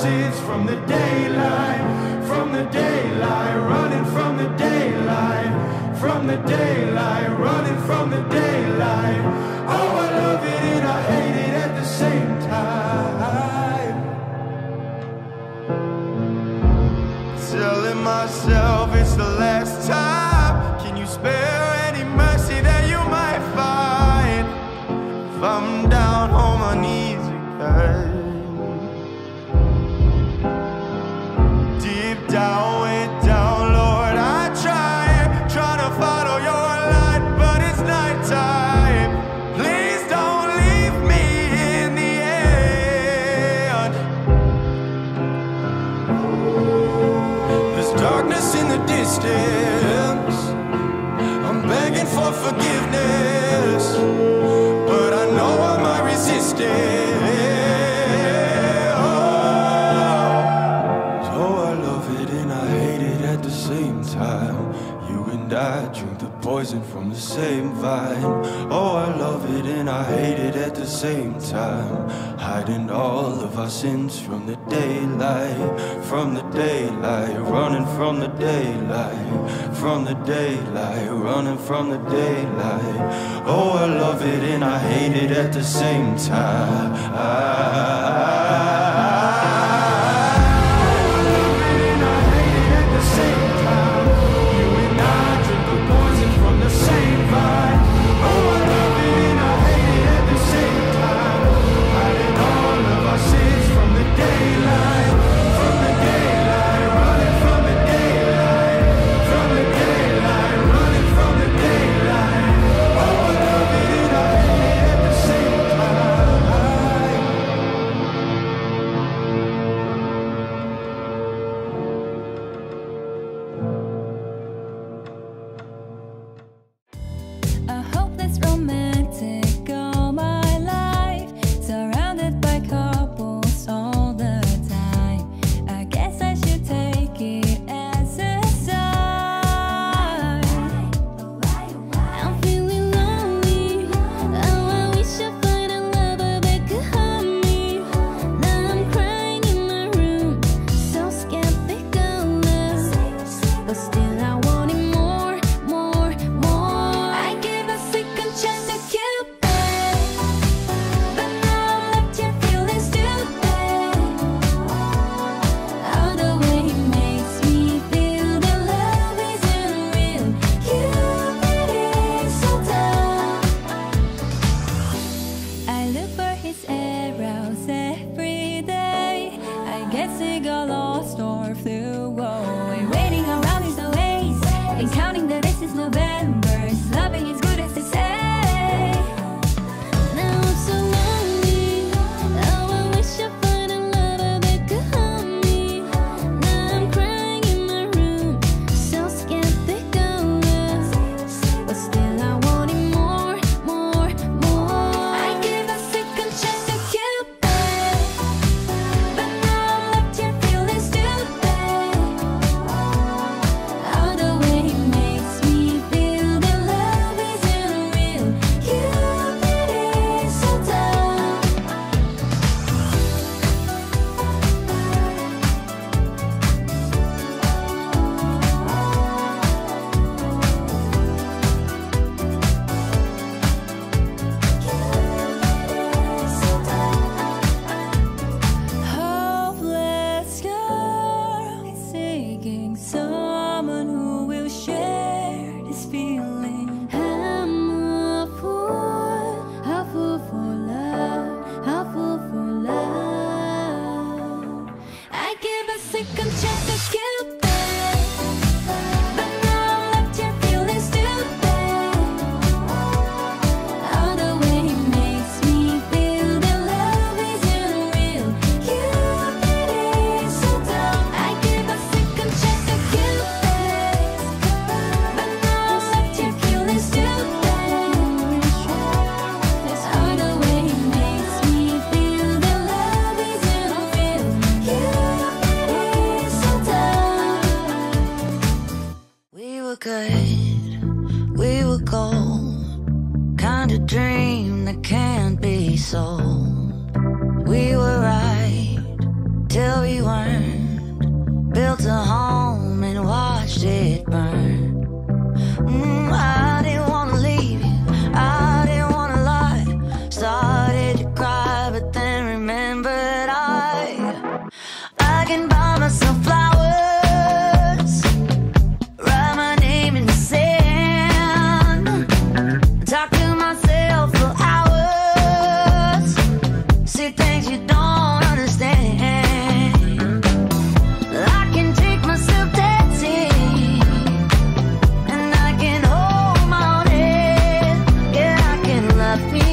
sins from the daylight, running from the daylight, running from the daylight. Oh, I love it and I hate it at the same time. Telling myself it's the last time. Can you spare any mercy that you might find if I'm down on my knees again? Deep down, way down, Lord, I try to follow your light, but it's nighttime. Please don't leave me in the end. There's darkness in the distance. I'm begging for forgiveness, but I know I might resist it. I drink the poison from the same vine. Oh, I love it and I hate it at the same time. Hiding all of our sins from the daylight, running from the daylight, running from the daylight. Oh, I love it and I hate it at the same time.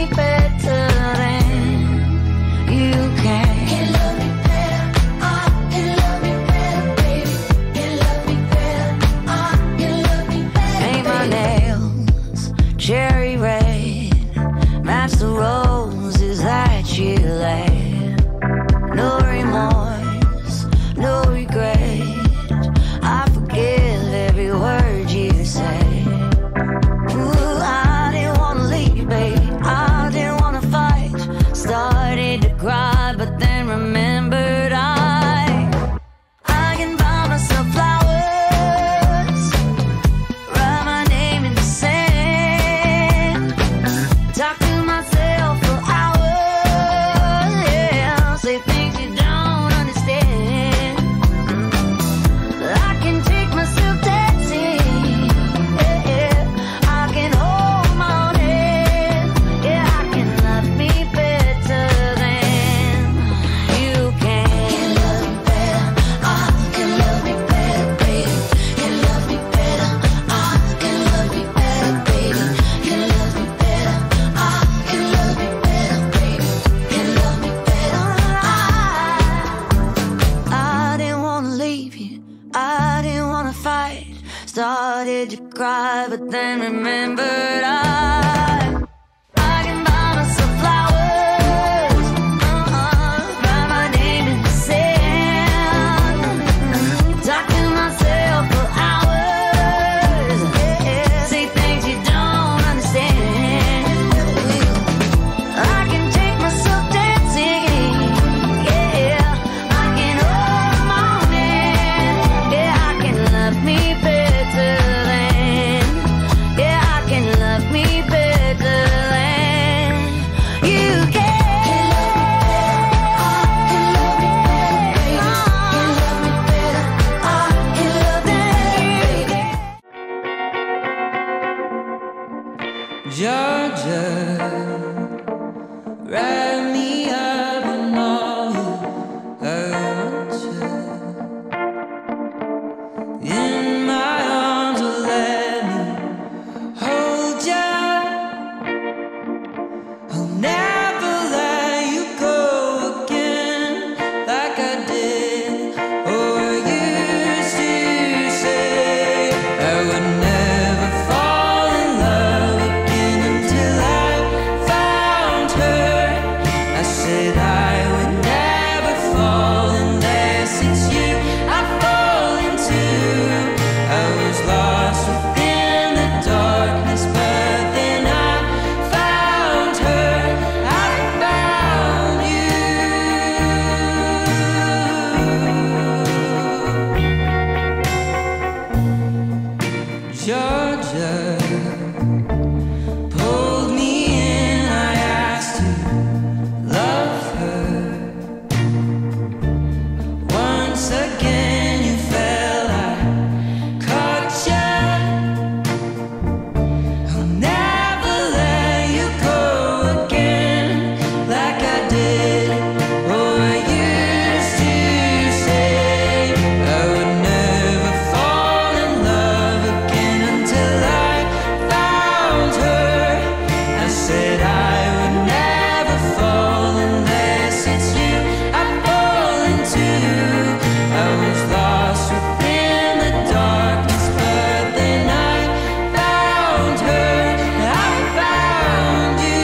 better than you can. Can love me better, can love me better, baby. Can love me better, can love me better. Paint my nails cherry red, match the roses that you laid. No remorse, no regret. I forgive every word you say. Ooh, I didn't wanna leave, babe. I didn't wanna fight. Started to cry, but then remembered I can buy myself flowers, write my name in the sand, talk to myself for hours, yeah, say things you don't understand. I can take myself dancing, yeah, I can hold my own hand, yeah, I can love me better than you can. Can love me better, can love me better, baby. Can love me better, can love me better, baby. Can love me better, can love me better, baby. Can love me better. I didn't wanna leave you, I didn't wanna fight. Started to cry, but then remembered I can buy myself flowers, write my name in the sand, talk to myself for hours, yeah, say things you don't understand. I can take myself dancing, yeah, I can hold my own hand, yeah, I can love me better than, yeah, I can love me better than you can. Can love me better, can love me better, Georgia, wrap me up in all you want you. In my arms, oh, let me hold ya. I'll never let you go again like I did or used to say. I would never fall in love again until I found her. I said I would never fall unless it's you I fall into. I was lost within the darkness, but then I found her. I found you. Georgia pulled me in, I asked to love her. Once again you fell, I caught ya. I'll never let you go again like I did or used to say. I would never fall in love again until I found her. I said I would never fall unless it's you I fall into. I was lost within the darkness, but then I found her. I found you.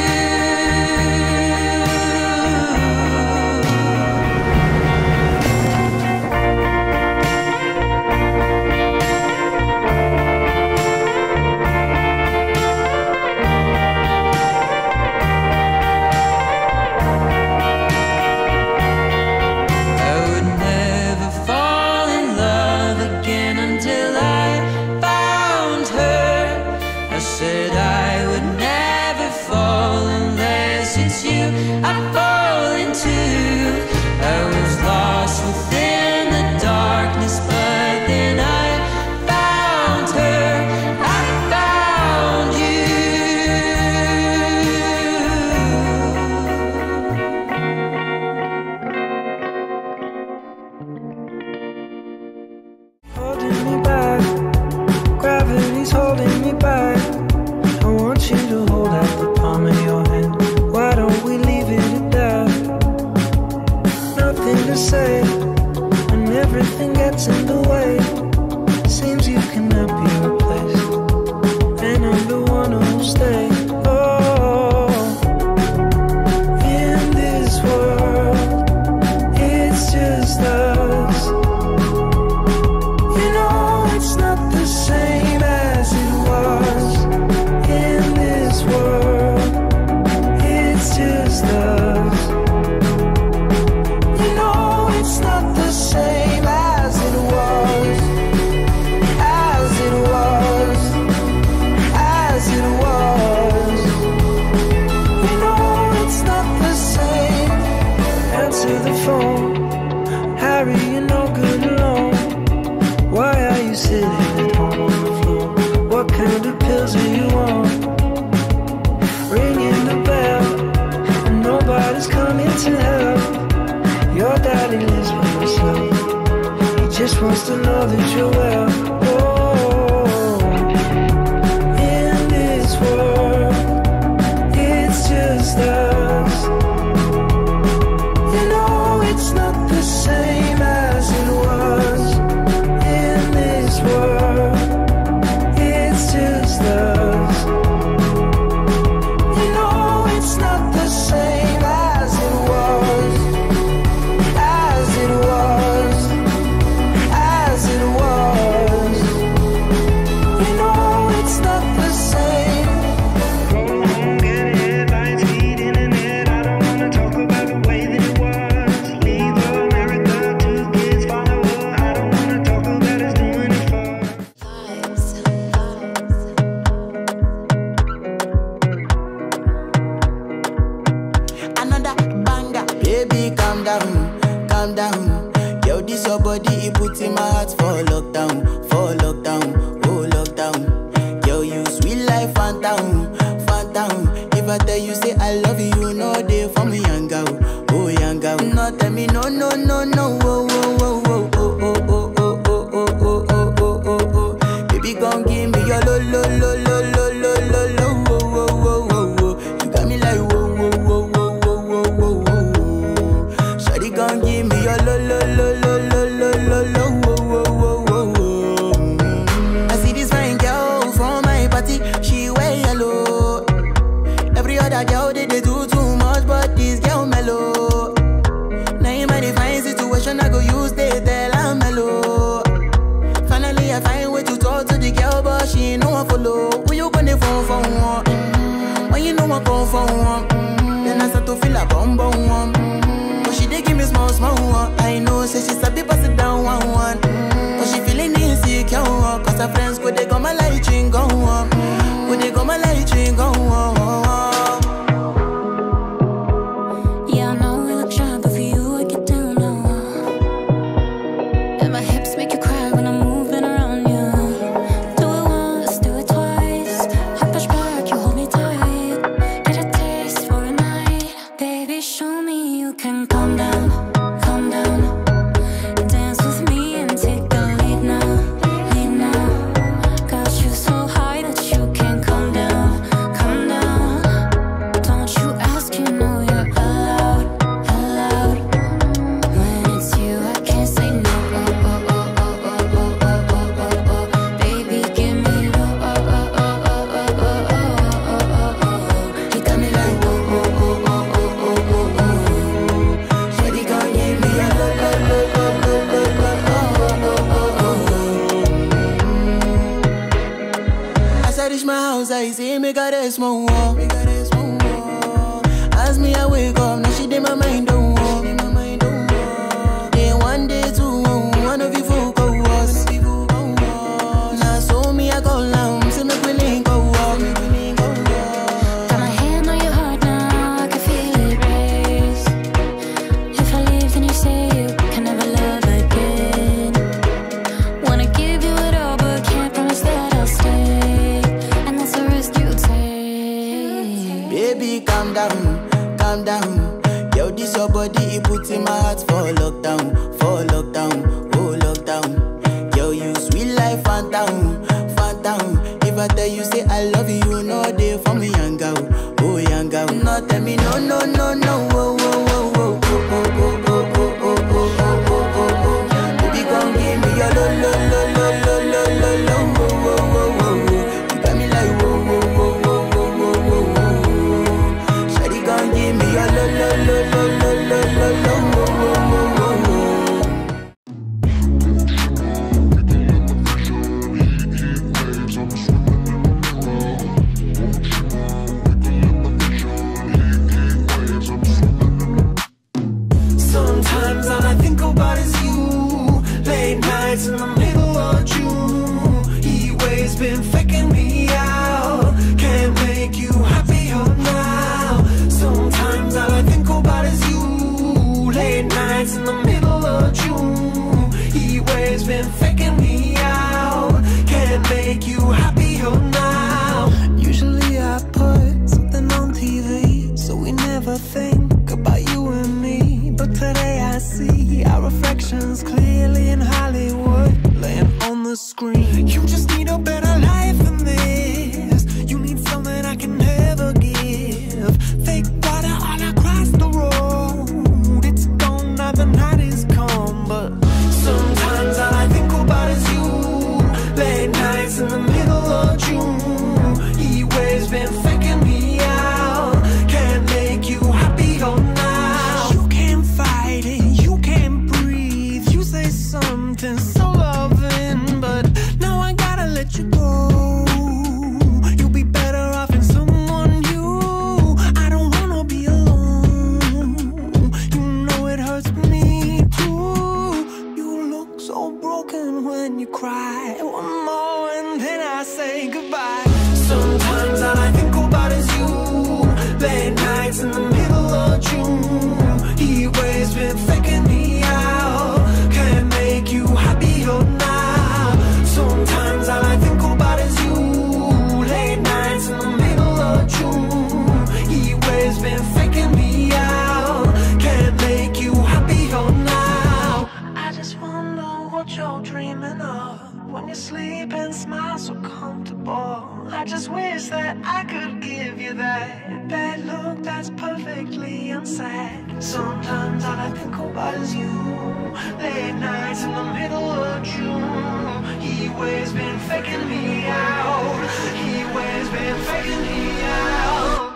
I would never fall in love again until I found her. I said I would never fall unless it's you I fall into. I was lost within the darkness, but then I found her. I found you. Holding me back, gravity's holding me back. I want you to hold out the palm of your hand. just wants to know that you're well. Oh, in this world, it's just us. You know it's not the same as it was. In this world, it's just us. You know it's not the same as it was. As it was. As it was. You know it's not the same. Go home, get headlines, feed internet. I don't wanna talk about the way that it was. Leave America, 2 kids follow her. I don't wanna talk about us doing it for. Another banger. Baby, calm down, calm down. Yo, this your body, it puts in my heart for lockdown, oh lockdown. Yo, you sweet life, phantom, phantom. If I tell you say I love you, you know they for me, young girl, oh young girl. No, tell me no, no, no, no, oh, oh, oh, oh, oh, oh, oh, oh, oh, oh, oh, oh, oh, oh, oh. Baby, gon' give me your lo, lo, lo, lo, lo, lo, lo, lo, oh, oh, oh, oh, oh. You got me like whoa, whoa, whoa, whoa, whoa, whoa, whoa, whoa. Shawty gon' give me your lo, lo, lo, lo, lo, lo, lo, lo, oh, oh, oh, oh, oh. I see this fine girl from my party, she wear yellow. Every other girl they do too much, but this girl mellow. Now in my fine situation, I go use they tell I'm mellow. Finally I find way to talk to the girl, but she ain't no one follow. Who you gonna phone for one? When you know I come for one, then I start to feel a bum bum one. But she dey give me small small one. I know say she sabi pass it down one one. But she feeling insecure one, cause her friends go they go my light ring go on, go they go my light ring go on. Yeah, I know we look shy, but for you I get down low. And my hips make you cry when I'm moving around you. Do it once, do it twice. I push back, you hold me tight. Get a taste for a night. Baby, show me you can calm down, calm down. Dance with me and take the lead now, lead now. Got you so high that you can't calm down, calm down. Don't you ask, you know you're allowed, allowed. When it's you, I can't say no. Oh, oh, oh, oh, oh, oh, oh, oh, oh, oh. Baby, give me low. Oh, oh, oh, oh, oh, oh, oh, oh, oh, oh. You got me like whoa, whoa, whoa, whoa, whoa, whoa, whoa, whoa. Shawty gon' give me a low, low, low, low, low, low, low, oh, oh, oh, oh. As I reach my house, I see me got a small wall. As me I wake up, now she did my mind don't walk. Then one day two, one of you folk go was. Now so me I go down, see me willing go walk. Got my hand on your heart now, I can feel it race. If I leave, then you say you can never love again. Wanna give you it all, but can't promise that I'll stay. And that's the risk you take. Baby, calm down, calm down. Yo, this your body, it puts in my heart for lockdown, oh lockdown. Yo, you sweet life, phantom, phantom. If I tell you say I love you, you know they for me, young girl, oh young girl. No, tell me no, no, no, no, oh, oh, oh, oh, oh, oh, oh, oh, oh, oh, oh, oh, oh, oh. Baby, gon' give me your lo, lo, lo, lo, lo, lo, lo, lo, oh, oh, oh, oh, oh. You got me like whoa, whoa, whoa, whoa, whoa, whoa, whoa, whoa. Shawty gon' give me your lo, lo, lo, lo, lo, lo, lo, lo, oh, oh, oh, oh, oh. Sometimes all I think about is you. Late nights in the middle of June. Heat waves been faking me out. Can't make you happier now. Sometimes all I think about is you. Late nights in the middle of June. Heat waves been faking me out. Can't make you happier now. Usually I put something on TV, so we never think about you and me. But today I see our reflections clearly in Hollywood. that's perfectly unsaid. Sometimes all I think about is you. Late nights in the middle of June. He waves been faking me out. He waves been faking me out.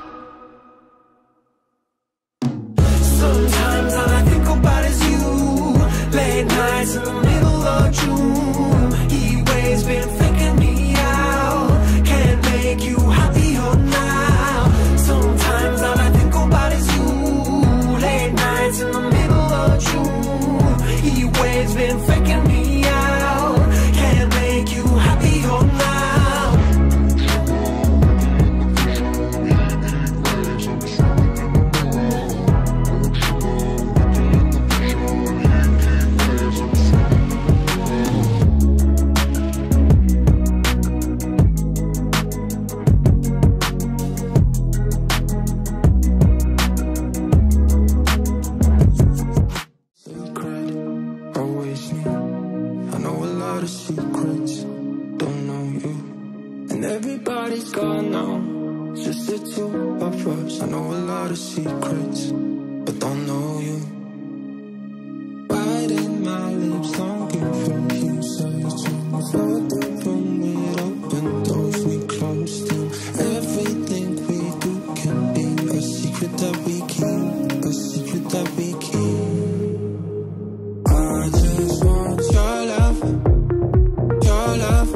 Sometimes all I think about is you. Late nights in the middle of June. He waves been faking me out. Can't make you happier now. Sometimes all I think about is you. Late nights in the middle of June. He waves been faking me out. Can't make you happier now. Everybody's gone now, just the two of us. I know a lot of secrets, but don't know you. Biting my lips, longing for you. Searching for the room we'd open, doors we closed to. Everything we do can be a secret that we keep, a secret that we keep. I just want your love, your love.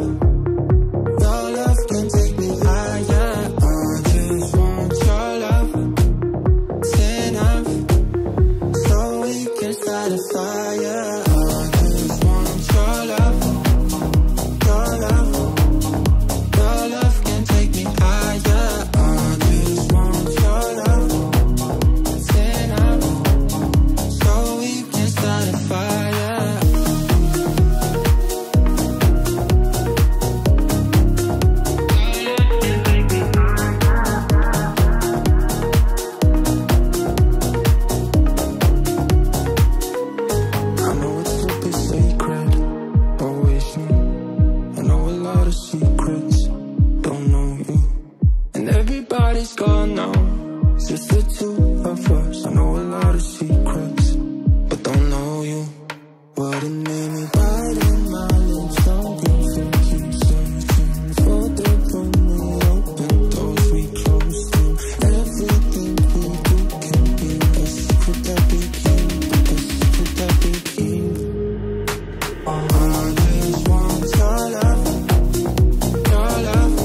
Everybody's gone now, just the two of us. I know a lot of secrets, but don't know you. What it made me biting my lips, longing for you. Searching for the room we open, doors we close to. Everything we do can be a secret that we keep, a secret that we keep. I just want your love, your love.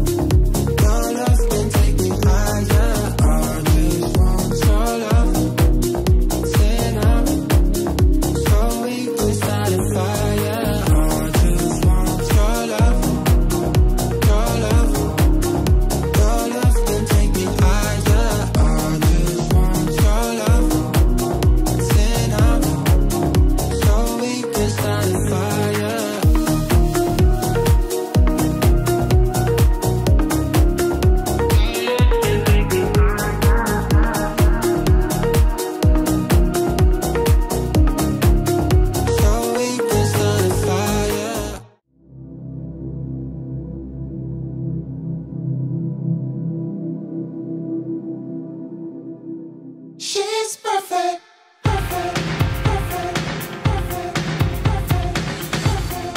She's perfect, perfect, perfect, perfect, perfect.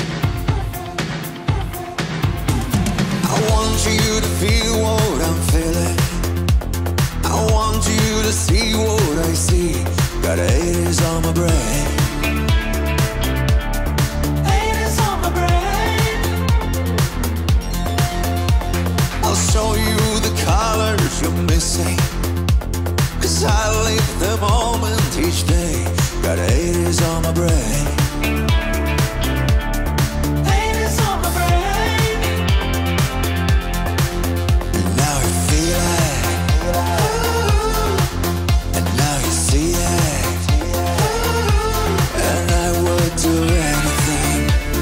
I want you to feel what I'm feeling. I want you to see what I see. Got haters on my brain. Haters on my brain. I'll show you the colors you're missing, 'cause I live the moment each day. Got haters on my brain. Haters on my brain. And now you feel it, and now you see it, and I would do anything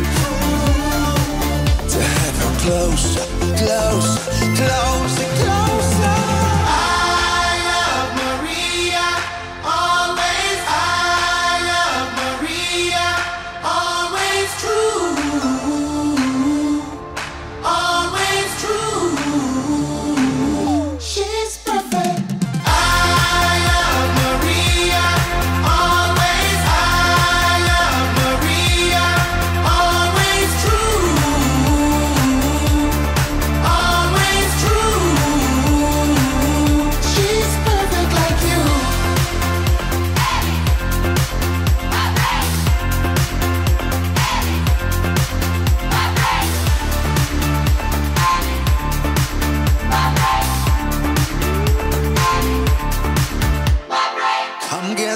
to have you closer, closer, closer, closer. I love Maria, always I love Maria.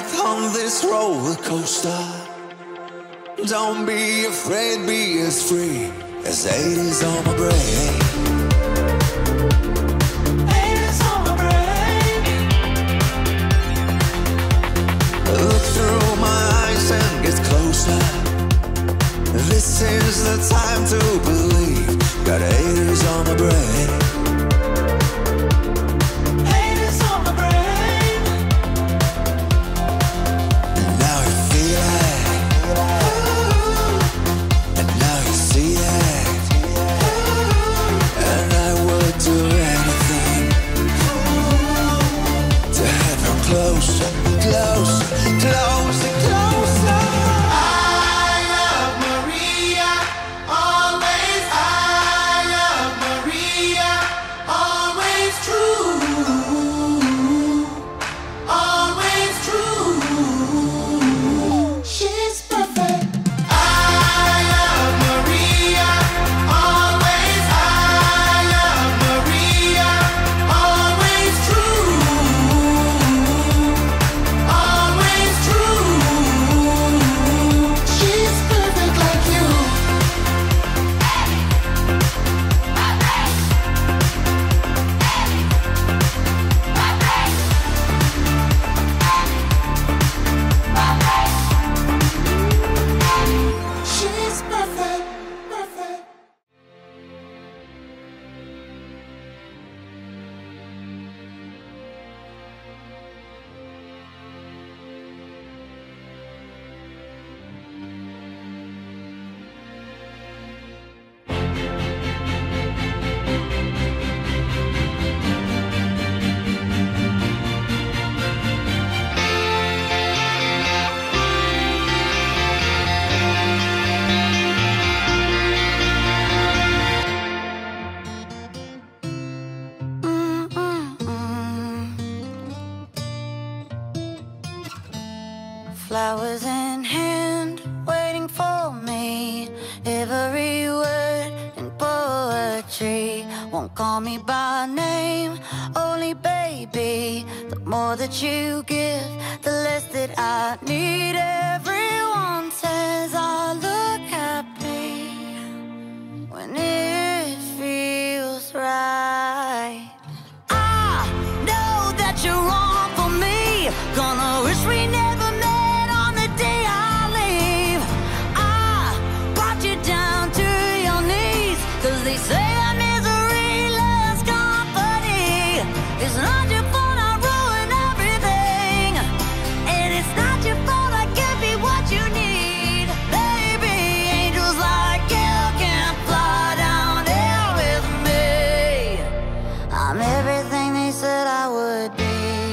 ride on this roller coaster. Don't be afraid, be as free as 80s on my brain. 80s on my brain. Look through my eyes and get closer. This is the time to believe. Got 80s on my brain. 80s on my brain. And now you feel it. And now you see it. And I would do anything to have you closer, closer, closer, closer. I love Maria, always. I love Maria, always true, always true. She's perfect. I love Maria, always. I love Maria, always true, always true. She's perfect like you. She's perfect, perfect. Flowers in hand, waiting for me. Every word in poetry won't call me by name, only baby. The more that you give, the less that I need. Everyone says I look happy when it feels right. I know that you're wrong for me. Gonna wish we never met on the day I leave. I brought you down to your knees, 'cause they say that misery loves company. It's not your fault I ruin everything, and it's not your fault I can't be what you need. Baby, angels like you can fly down here with me. I'm everything they said I would be.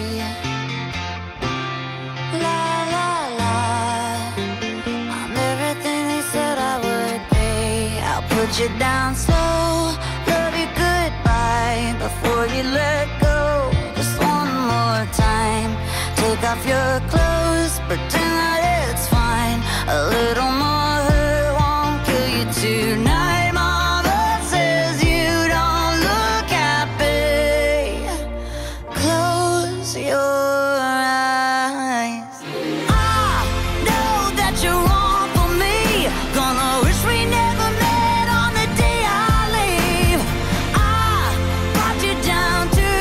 La la la. I'm everything they said I would be. I'll put you down slow, love you goodbye before you let go. Just one more time. Take off your clothes, pretend that it's fine. A little more hurt won't kill you tonight. Mama says you don't look happy. Close your eyes. I know that you're wrong for me. Gonna wish we never met on the day I leave. I brought you down to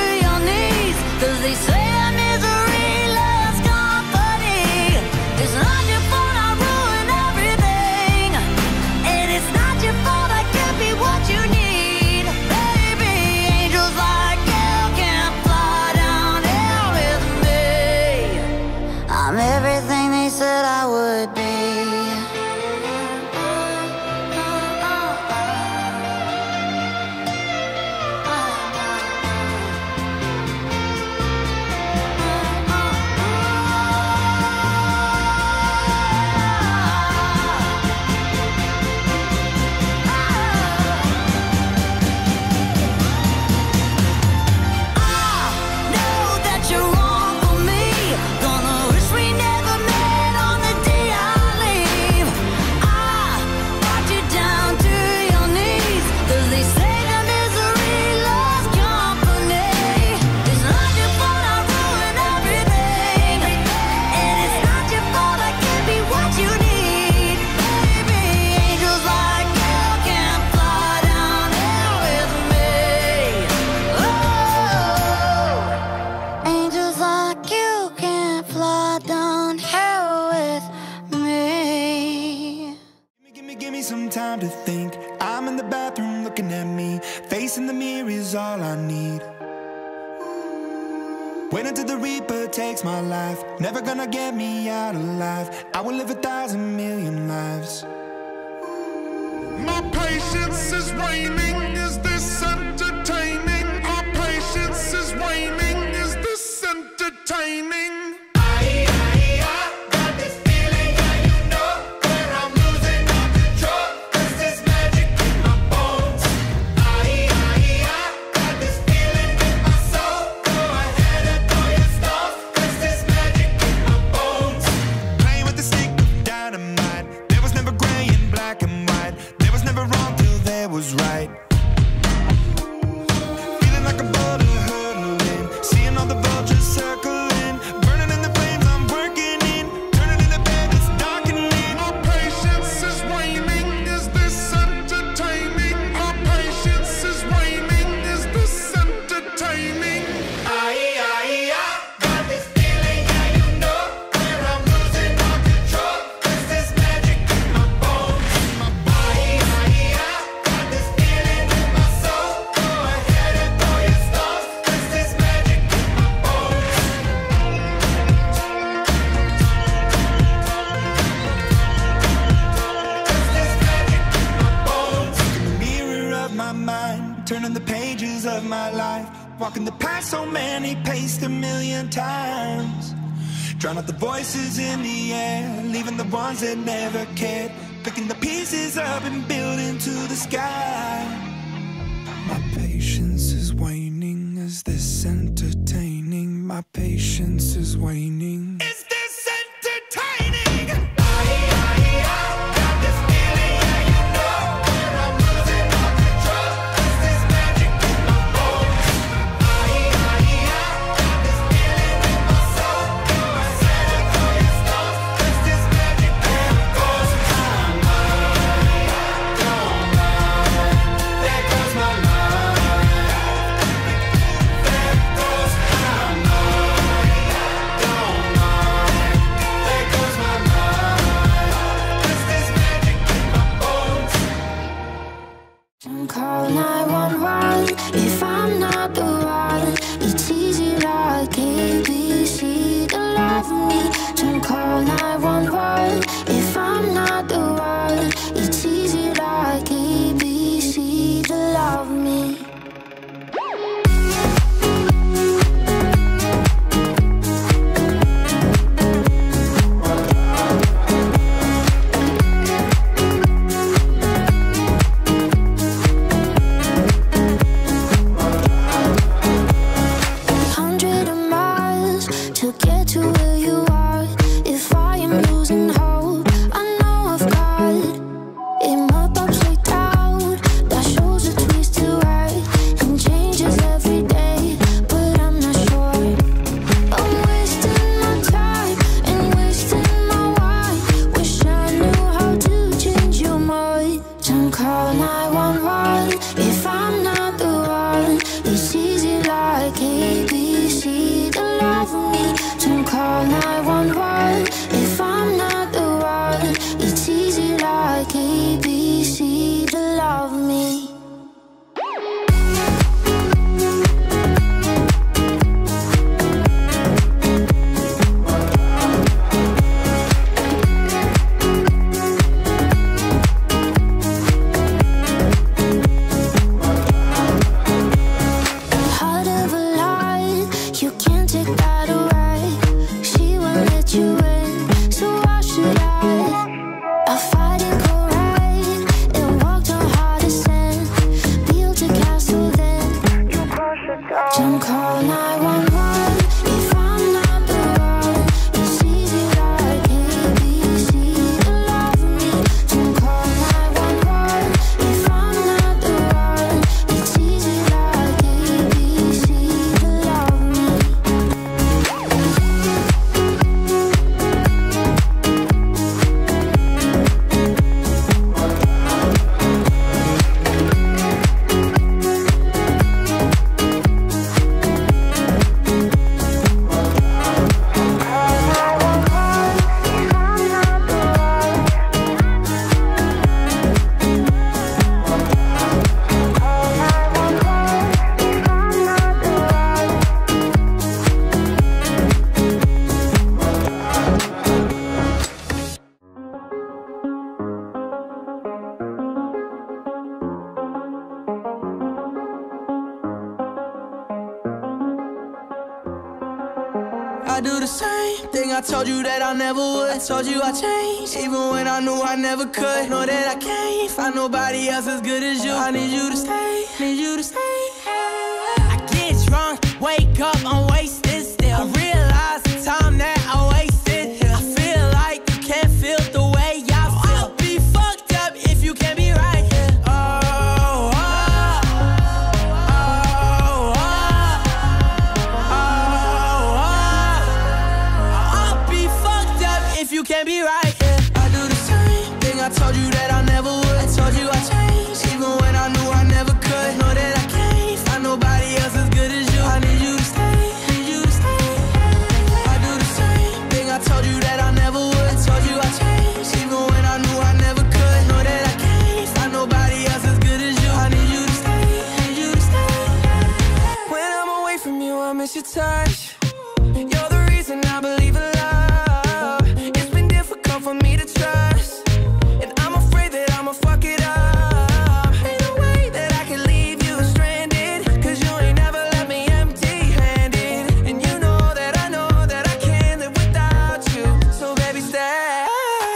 time to think. I'm in the bathroom looking at me. Facing the mirror is all I need. Wait until the Reaper takes my life. Never gonna get me out alive. I will live 1,000 million lives. My patience is waning. Is this entertaining? Our patience is waning. Is this entertaining? Was right. Feeling like a boulder hurtling, seeing all the vultures circling, burning in the flames I'm working in, turning in the bed that's darkening. Our patience is waning. Is this entertaining? Our patience is waning. Is this entertaining? Got this feeling, yeah, you know, where I'm losing all control. There's this magic in my bones. Turning the pages of my life, walking the path so many paced 1,000,000 times. Drown out the voices in the air, leaving the ones that never cared. Picking the pieces up and building to the sky. My patience is waning. Is this entertaining? My patience is waning. Is this entertaining? do the same thing I told you that I never would. I told you I changed, even when I knew I never could. Know that I can't find nobody else as good as you. I need you to stay, need you to stay. I get drunk, wake up, I'm wasted still. I realize the time that I wasted here. I feel like you can't feel the way I feel. I'll be fucked up if you can't be right here. You can't be right, yeah. I do the same thing I told you that I never would. I told you I changed, even when I knew I never could. Know that I can't find nobody else as good as you. I need you to stay, need you to stay. I do the same thing I told you that I never would. I told you I changed, even when I knew I never could. Know that I can't find nobody else as good as you. I need you to stay, need you to stay. When I'm away from you, I miss your touch. You're the reason I believe in love. For me to trust, and I'm afraid that I'ma fuck it up. Ain't no way that I can leave you stranded, cause you ain't never left me empty-handed. And you know that I can't live without you. So baby, stay.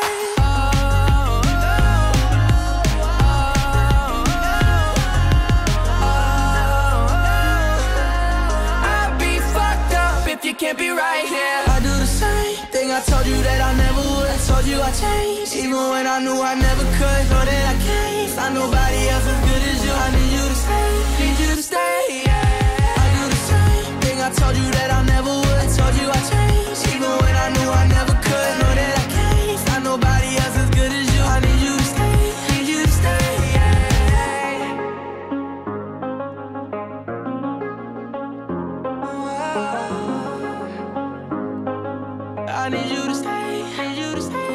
I'll be fucked up if you can't be right here. I do the same thing I told you that I never would. I told you I changed, even when I knew I never could. Know that I can't find nobody else as good as you. I need you to stay, need you to stay, yeah. I do the same thing I told you that I never would. I told you I changed, even when I knew I never could. Know that I can't find nobody else as good as you. I need you to stay, need you to stay, yeah. I need you to stay, need you to stay.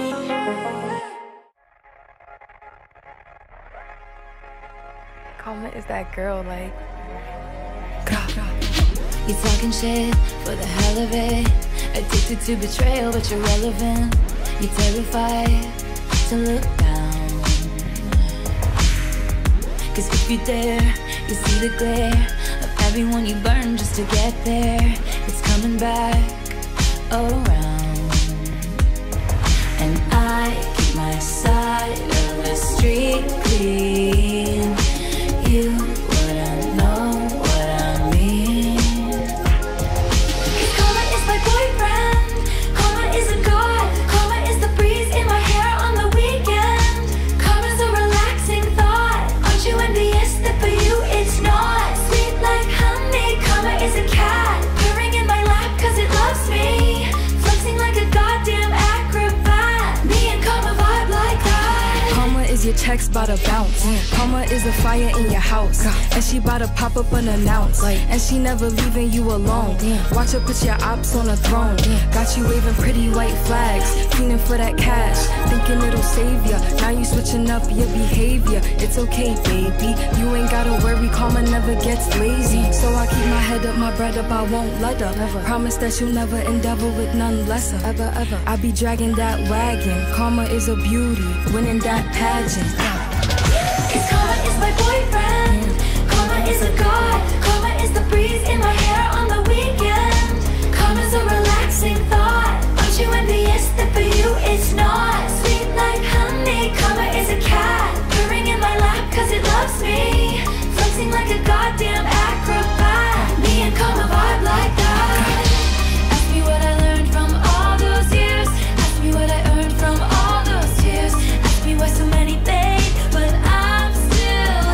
Karma is that girl, like. You talking shit for the hell of it. Addicted to betrayal, but you're relevant. You're terrified to look down. Cause if you dare, you see the glare of everyone you burn just to get there. It's coming back around. And I keep my side of the street clean. You wouldn't know what I mean. Cause karma is my boyfriend. Karma is a god. Karma is the breeze in my hair on the weekend. Karma's a relaxing thought. Aren't you envious that for you it's not? Sweet like honey. Karma is a cat purring in my lap cause it loves me. Flexing like a goddamn acrobat. Me and karma vibe like that. Karma is your checks bout to bounce. Karma is a fire in your house, and she bout to pop up unannounced. And she never leaving you alone. Watch her put your ops on a throne. Got you waving pretty white flags, fiending for that cash, thinking it'll save ya. Now you switching up your behavior. It's okay, baby. You ain't gotta worry. Karma never gets lazy. So I keep my head up, my bread up. I won't let her. Never. Promise that you'll never endeavor with none lesser. Ever, ever. I be dragging that wagon. Karma is a beauty, winning that pageant. Cause karma is my boyfriend. Karma is a god. Karma is the breeze in my hair on the weekend. Karma's a relaxing thought. Aren't you envious that for you it's not? Sweet like honey. Karma is a cat purring in my lap cause it loves me. Flexing like a goddamn acrobat. Me and karma vibe like that. Ask me what I learned from all those years. Ask me what I earned from all those tears. Ask me why so many fade, but I'm still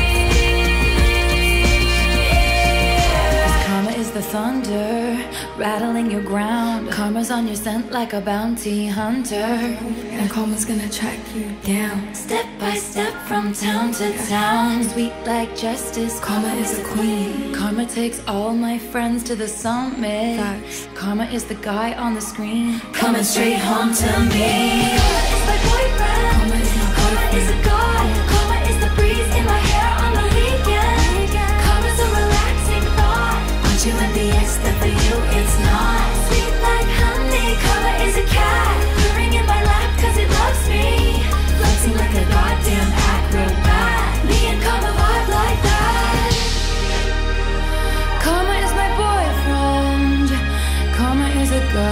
here. Karma is the thunder rattling your ground. Karma's on your scent like a bounty hunter. And karma's gonna track you down. Step by step from town to town. Sweet like justice. Karma is a queen. Karma takes all my friends to the summit. Facts. Karma is the guy on the screen coming straight home to me. Karma is my boyfriend. Karma is my Karma is a god. Karma is the breeze in my hair on the weekend. Karma's a relaxing thought. Aren't you envious that for you it's not? Sweet like honey. Karma is a cat purring in my lap cause it loves me. Flexing like a goddamn acrobat. Me and karma vibe like that. Karma is my boyfriend. Karma is a god.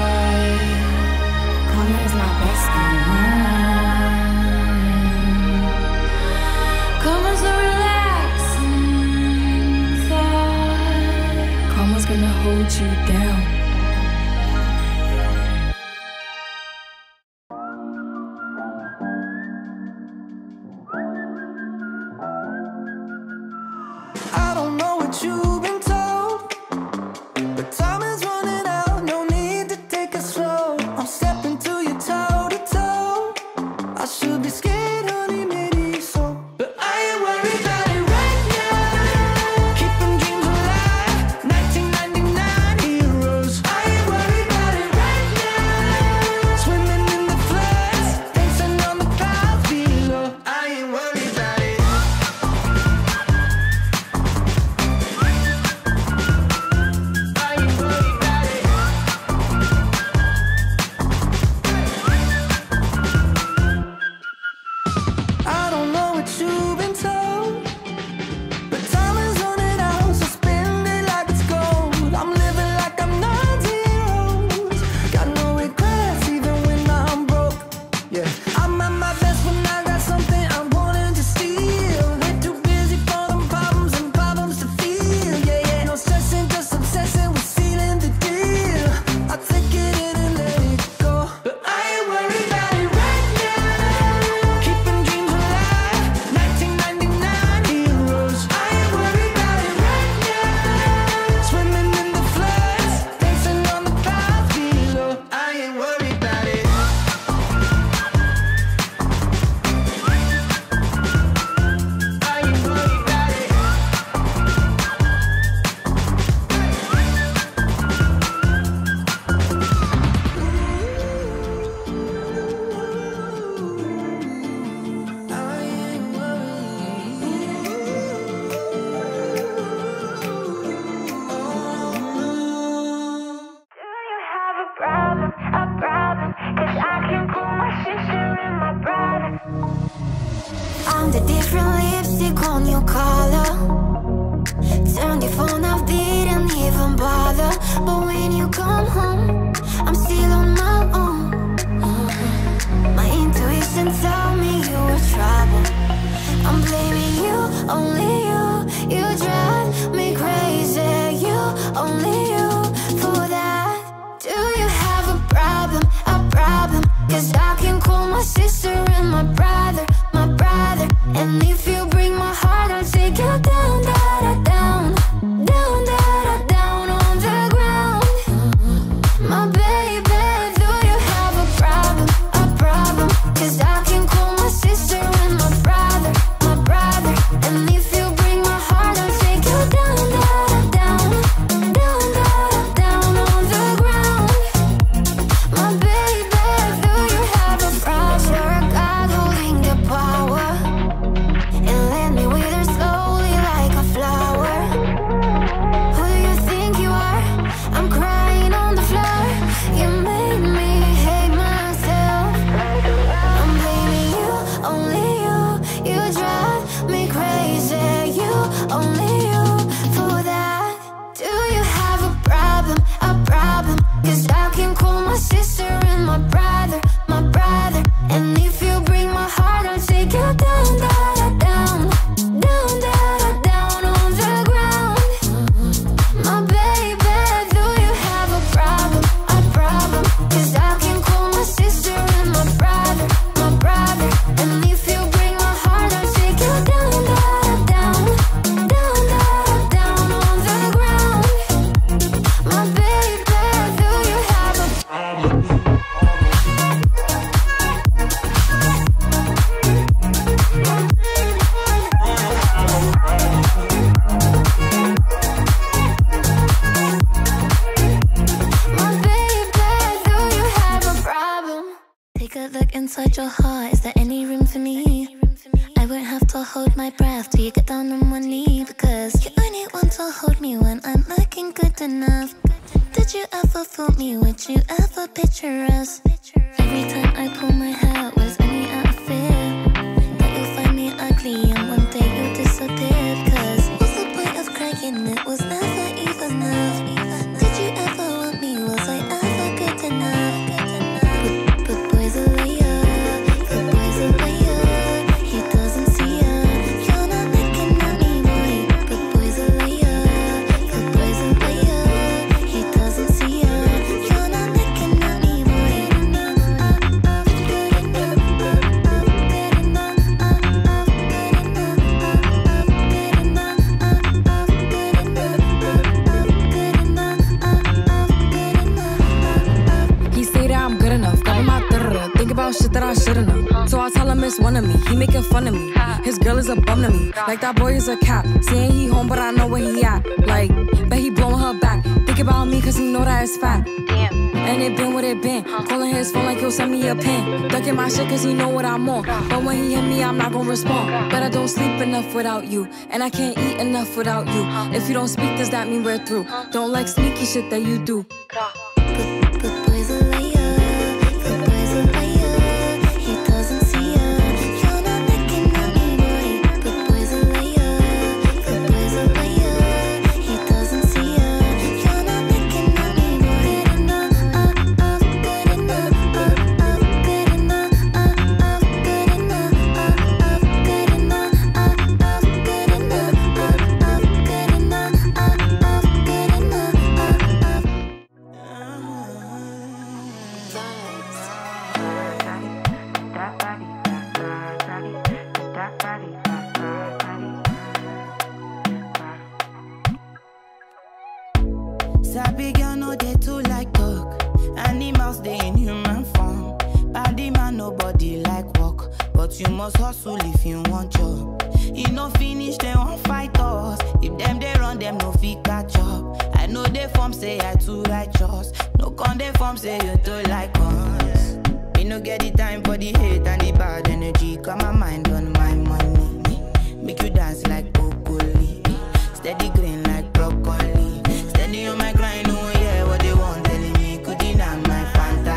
'cause I can put my sister and my brother. I'm the different lipstick on your collar. Turn your phone off, didn't even bother. But when you come home, I'm still on my own. My intuition told me you were trouble. I'm blaming you, only you. You drive me crazy, you, only you. For that, do you have a problem, a problem? 'Cause I can call my sister and my brother, my brother. And if you bring my heart, I'll take you down, down, down, down, down, down on the ground. My baby, do you have a problem, a problem? 'Cause I can call my sister and my brother, my brother. And if you bring my heart, I'll take you down, down, down, down, down, down on the ground. My baby, do you have a problem? You're a god holding the power, and let me wither slowly like a flower. Who do you think you are? I'm crying on the floor. You made me hate myself. I'm blaming you, only you. You drive me crazy, you, only you. For that, do you have a problem, a problem? 'Cause I can call my sister and my brother, my brother. And if you bring my heart, I'll take you down, down, down, down, down, down on the ground. My baby, do you have a problem, a problem? 'Cause I can call my sister and my brother, my brother. And if you bring my heart, I'll take you down, down, down, down, down, down on the ground. My baby, do you have a problem? My baby, do you have a problem? Take a look inside your heart. Is there any room for me? I won't have to hold my breath till you get down on one knee. Because you only want to hold me when I'm looking good enough. Did you ever fool me? Would you ever picture us? Every time I pull my hair, was only out of fear that you'll find me ugly and one day you'll disappear. Because what's the point of crying? It was never even enough. Did you ever want me? Was I ever good enough? But boy's a liar, the boy's a liar. He doesn't see ya. You're not looking at me, boy. But boy's a liar, the boy's a liar. He doesn't see ya. You're not looking at me, boy. He say that I'm good enough, got my think about shit that I shouldn't have. So I tell him it's one of me, he making fun of me. His girl is a bum to me, like that boy is a cat. Saying he home, but I know where he at. Like, bet he blowing her back. Think about me, cause he know that it's fat. And it been what it been. Calling his phone like he'll send me a pin. Ducking my shit cause he know what I'm on. But when he hit me, I'm not gonna respond. But I don't sleep enough without you, and I can't eat enough without you. If you don't speak, does that mean we're through? Don't like sneaky shit that you do. But boy's a liar, the boy's a liar. He doesn't see ya. You're not looking at me, boy. But boy's a liar, the boy's a liar. He doesn't see ya. You're not looking at me, boy. Good enough, good enough, good enough, good enough, good enough, good enough, good enough, good enough. Sabi girl no dey too like talk. Animals dey in human form. Body man nobody like work, but you must hustle if you want job. You no finish they won't fight us. If them they run them no fit catch up. I know they form say I too righteous. No con they form say you too like us. Me no get the time for the hate and the bad energy. Got my mind on my money. Make you dance like broccoli. Steady green like broccoli. Steady on my grind, oh yeah, what they want telling me. Could deny my fantasy.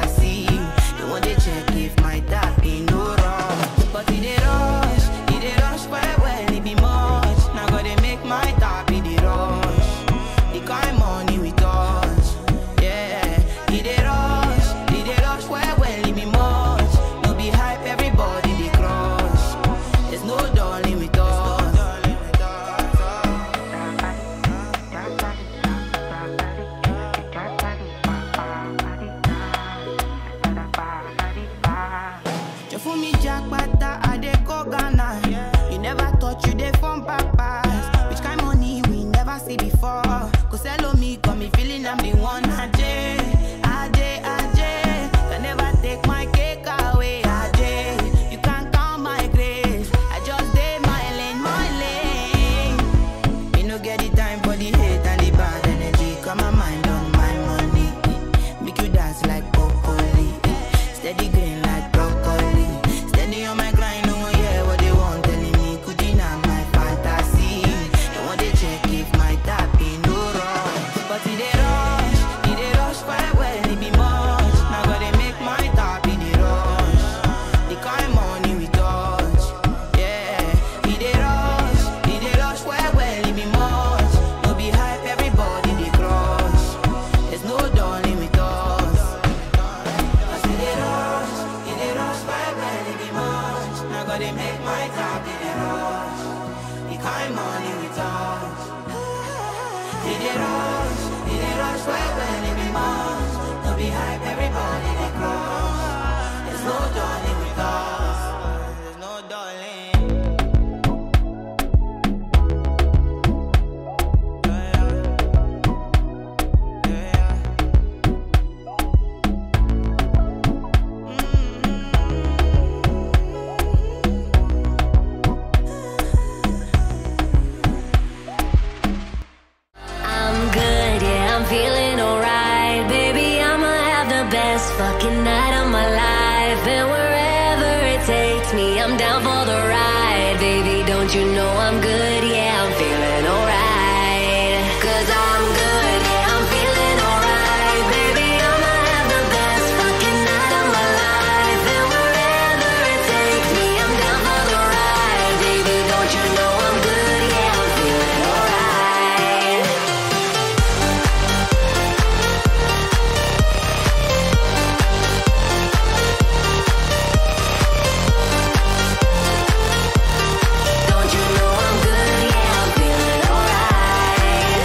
life, and wherever it takes me, I'm down for the ride. Baby, don't you know I'm good? Yeah, I'm feeling alright. 'Cause I'm good, yeah, I'm feeling alright. Baby, I'ma have the best fucking night of my life, and wherever it takes me, I'm down for the ride. Baby, don't you know I'm good? Yeah, I'm feeling alright. Don't you know I'm good? Yeah, I'm feeling alright.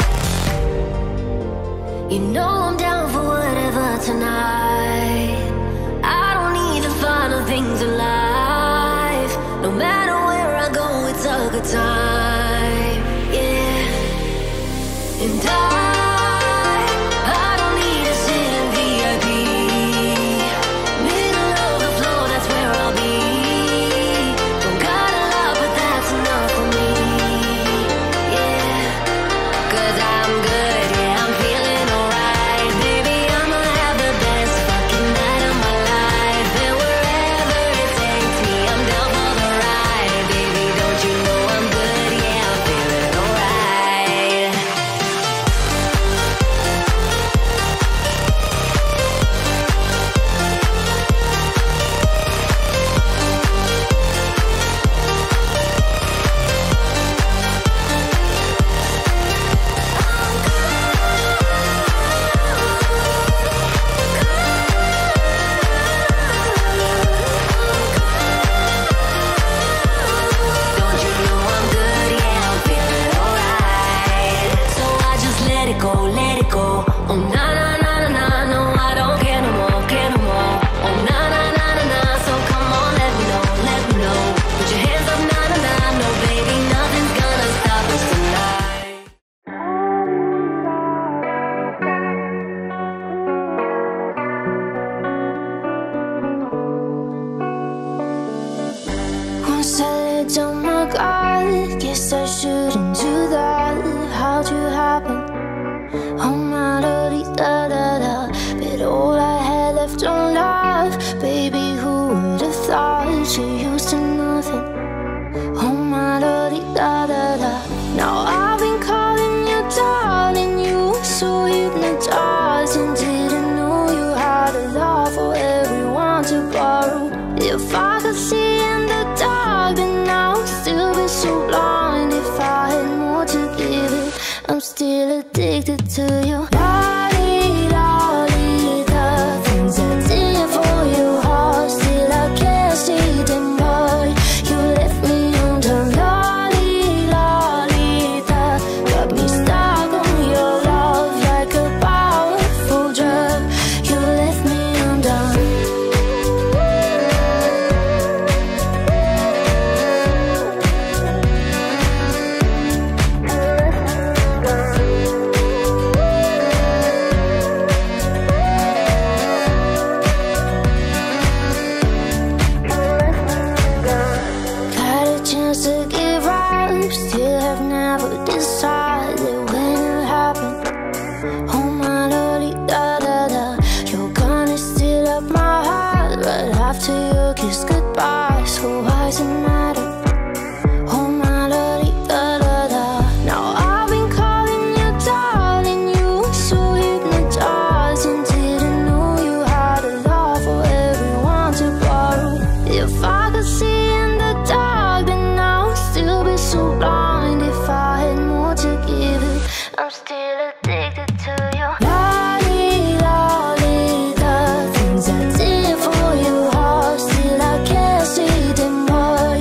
You know I'm down for whatever tonight. I don't need the final things in life. No matter where I go, it's a good time. Yeah. And I don't need to sit in VIP. Middle of the floor, that's where I'll be. Don't got a lot, but that's enough for me. Yeah. 'Cause I'm good, yeah, I'm feeling alright. Baby, I'ma have the best fucking night of my life. And wherever it takes me, I'm down for the ride. Baby, don't you know I'm good? Yeah, I'm feeling alright. Don't you know I'm good? Yeah, I'm feeling alright. So I just let it go, let it go. Oh na na na na na, no I don't care no more, care no more. Oh na na na na na, so come on, let me know, let me know. Put your hands up, na na na, no baby, nothing's gonna stop us tonight. Once I let down my guard, guess I shouldn't do that. How'd you happen? Oh my lordy da da da. But all I had left on life, baby, who would have thought you used to nothing? Oh my lordy da da da. Now I've been calling you darling, you were so hypnotized and didn't know you had a love for everyone to borrow. If I could see in the dark, then I would still be so blind. If I had more to give it, I'm still addicted to you. Lolly, lolly, the things I did for your heart, still I can't see them, but you left me under. Lolly, lolly, the got me stuck on your love like a powerful drug. You left me undone. Got a chance to give up, still have never decided when it happened. Oh my lordy da da da, you're gonna steal up my heart right after you kiss goodbye. So why does it matter? Oh my lordy da da da. Now I've been calling you darling, you were so hypnotized and didn't know you had a love for everyone to borrow. If I could see in the dark, then I would still be so blind. If I had more to give it, I'm still addicted to you. Lolly, lolly, the things I did for your heart, still I can't see them, but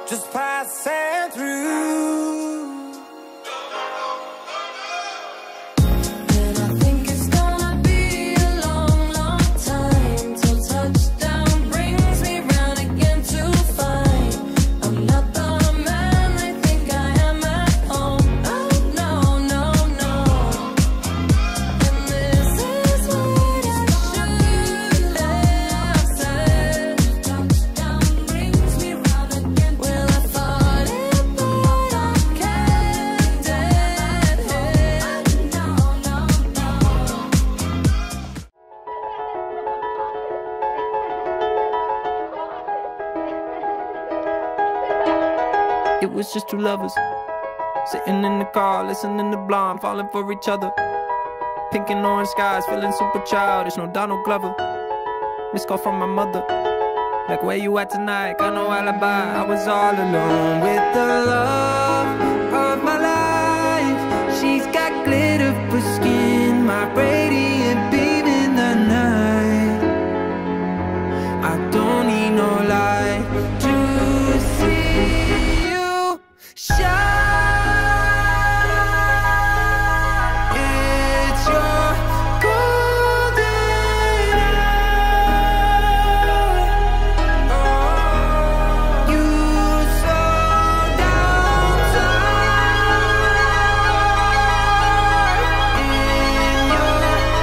just passing through. And I think it's gonna be a long, long time till touchdown brings me round again to find I'm not the man they think I am at home. Oh no, no, no. And this is what I should have said. Touchdown brings me round again. Well, I thought it, but I kept it. No, no, no. It was just two lovers sitting in the car, listening to Blonde, falling for each other. Pink and orange skies, feeling super childish. No Donald Glover. Missed call from my mother, like, where you at tonight? Got no alibi. I was all alone with the love of my life. She's got glitter for skin, my radiant beam in the night. I don't need no light to see you shine. It's your golden hour. You slow down time in your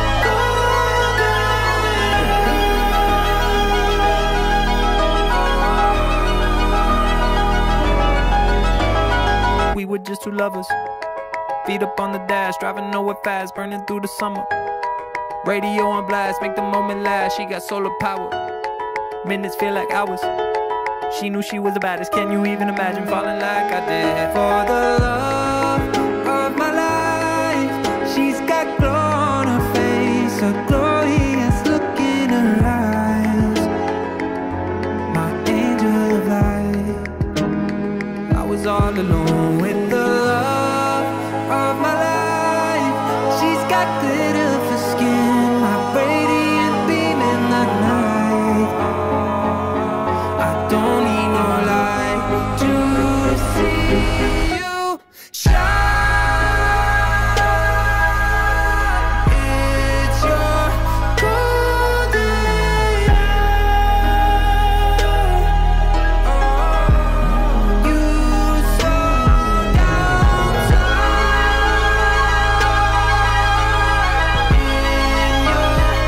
golden. We were just two lovers, feet up on the dash, driving nowhere fast, burning through the summer. Radio on blast, make the moment last. She got solar power, minutes feel like hours. She knew she was the baddest. Can you even imagine falling like I did for the love of my life? She's got glow on her face, a glorious look in her eyes. My angel of light. I was all alone with the love of my life. She's got glitter for skin, my radiant beam in the night. I don't need no light to see you shine. It's your golden hour. You slow down time in your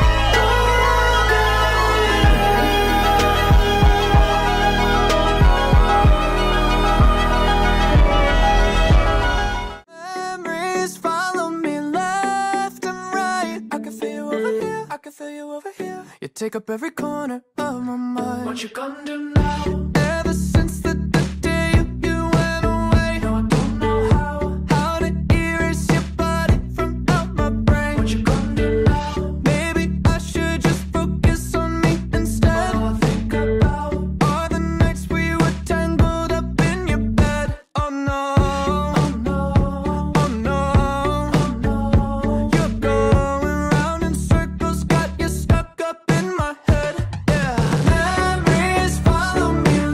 Memories follow me left and right. I can feel you over here, I can feel you over here. You take up every corner of my mind. What you gonna do now? Ever since the day you went away, no, I don't know how to erase your body from out my brain. What you gonna do now? Maybe I should just focus on me instead. All I think about are the nights we were tangled up in your bed. Oh no, oh no, oh no, oh no. You're going round in circles, got you stuck up in my head. Yeah, memories follow me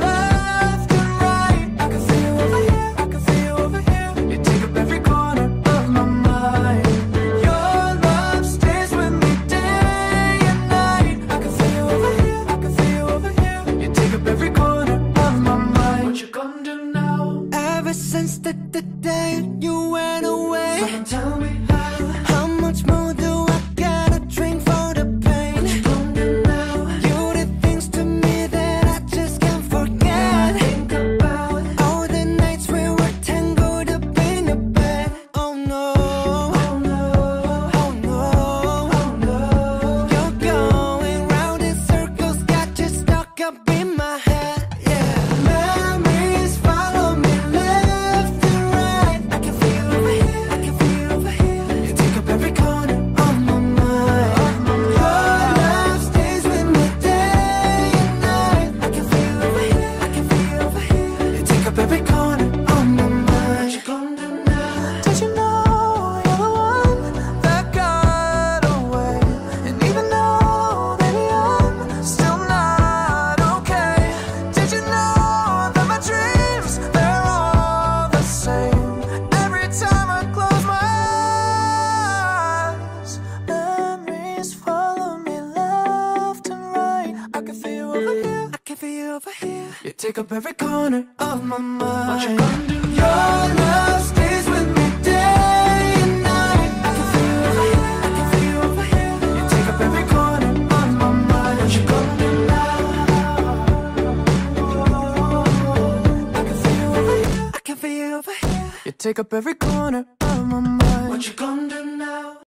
over here. You take up every corner of my mind. What you gonna do? Your love stays with me day and night. I can feel you over here, I can feel you over here. You take up every corner of my mind. What you gonna do now? I can feel you over here, I can feel you over here. You take up every corner of my mind. What you gonna